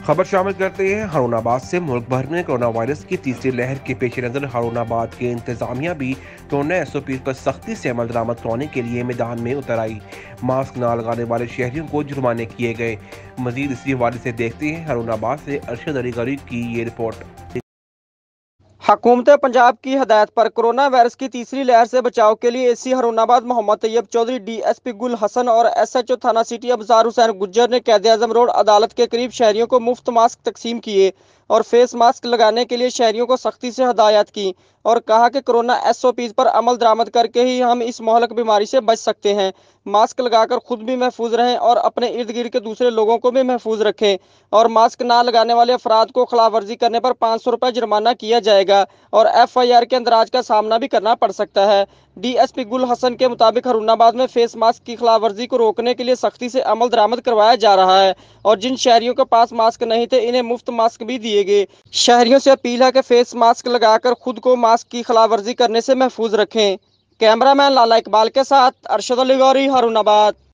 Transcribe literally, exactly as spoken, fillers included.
खबर शामिल करते हैं हारूनाबाद से। मुल्क भर में कोरोना वायरस की तीसरी लहर के पेश नज़र हारूनाबाद के इंतजामिया भी कोरोना एस ओ पी पर सख्ती से अमल दरामद कराने के लिए मैदान में उतर आई। मास्क न लगाने वाले शहरियों को जुर्माने किए गए। मजीद इसी हवाले से देखते हैं हारूनाबाद से अरशद अली गरीब की ये रिपोर्ट। हुकूमत पंजाब की हदायत पर कोरोना वायरस की तीसरी लहर से बचाव के लिए एसी हारूनाबाद मोहम्मद तैयब चौधरी, डीएसपी गुल हसन और एसएचओ थाना सिटी अबजार हुसैन गुज्जर ने कैद आजम रोड अदालत के करीब शहरियों को मुफ्त मास्क तकसीम किए और फेस मास्क लगाने के लिए शहरियों को सख्ती से हदायत की और कहा कि कोरोना एसओपीज पर अमल दरामद करके ही हम इस मोहलक बीमारी से बच सकते हैं। मास्क लगाकर खुद भी महफूज रहें और अपने इर्द गिर्द के दूसरे लोगों को भी महफूज रखें और मास्क ना लगाने वाले अफराद को खिलाफ वर्जी करने पर पाँच सौ रुपये जुर्माना किया जाएगा और एफ आई आर के अंदराज का सामना भी करना पड़ सकता है। डीएसपी गुल हसन के मुताबिक हारूनाबाद में फेस मास्क की खिलाफ वर्जी को रोकने के लिए सख्ती से अमल दरामद करवाया जा रहा है और जिन शहरियों के पास मास्क नहीं थे इन्हें मुफ्त मास्क भी दिए गए। शहरियों से अपील है कि फेस मास्क लगाकर खुद को मास्क की खिलाफ वर्जी करने से महफूज रखें। कैमरामैन लाला इकबाल के साथ अरशद अली गौरी, हारूनाबाद।